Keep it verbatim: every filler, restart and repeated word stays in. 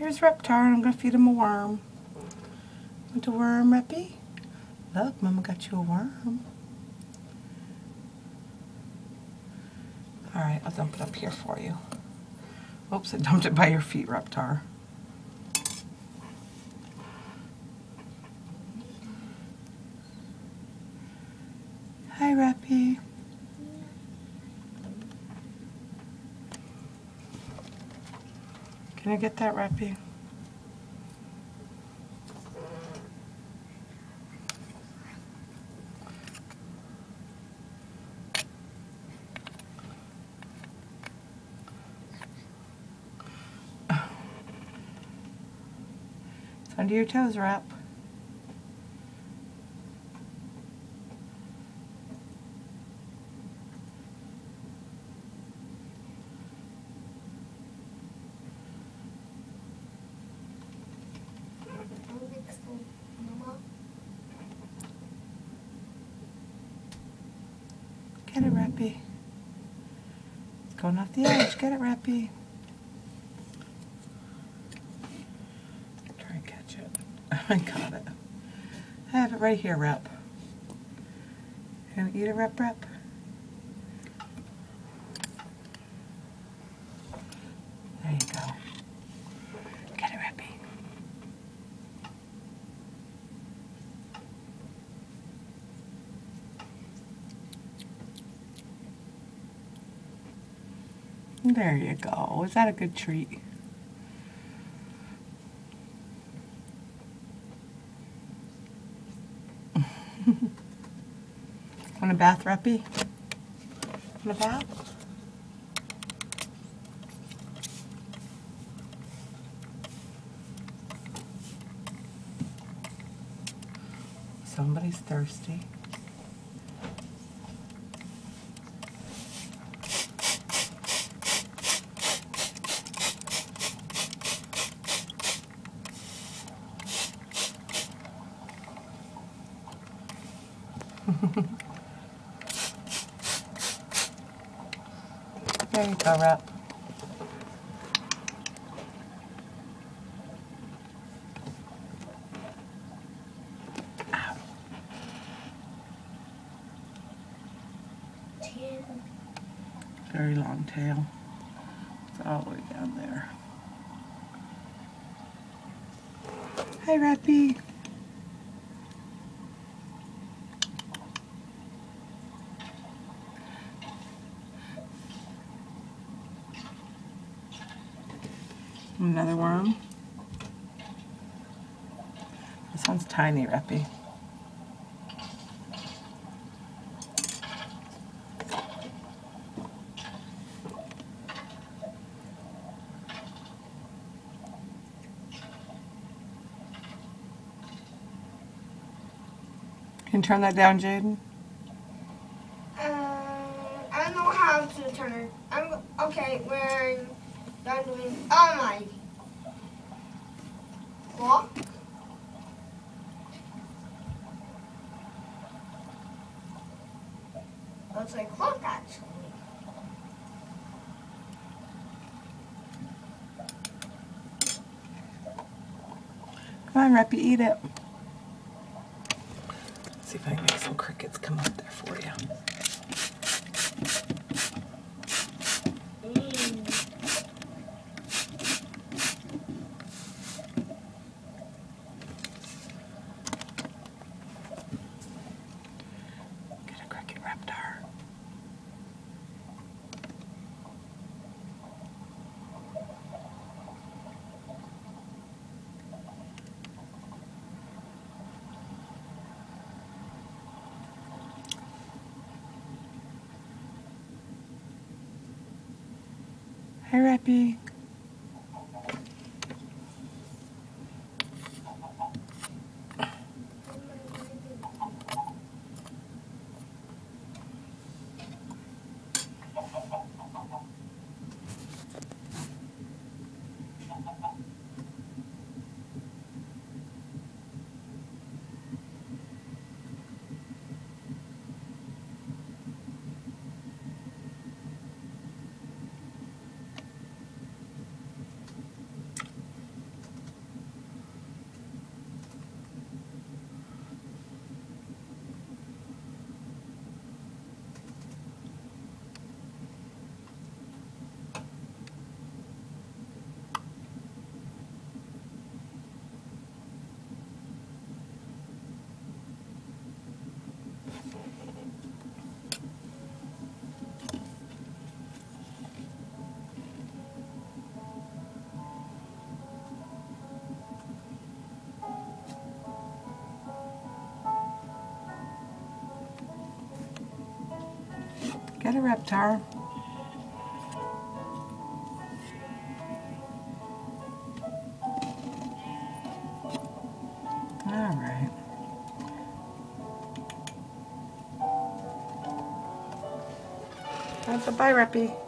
Here's Reptar, and I'm going to feed him a worm. Want a worm, Reppy? Look, Mama got you a worm. Alright, I'll dump it up here for you. Oops, I dumped it by your feet, Reptar. Hi, Reppy. Can I get that, Reppy? It's under your toes, Rep. Get it, Reppy. It's going off the edge. Get it, Reppy. Try and catch it. I got it. I have it right here, Rep. Gonna eat a Rep, Rep? There you go. Get it, Reppy. There you go. Was that a good treat? Want a bath, Reppy? Want a bath? Somebody's thirsty. There you go, Rep. Ow. Very long tail. It's all the way down there. Hi, Reppy. Another worm. This one's tiny, Reppy. Can you turn that down, Jaden? Um, I don't know how to turn it. I'm okay. We're done doing. Oh my. Clock. Looks like clock actually. Come on, Reppy, eat it. Let's see if I can make some crickets come up there for you. Get a cricket, Reptar. Hi, Reppy. Get a Reptar. All right. Bye-bye, Reppy.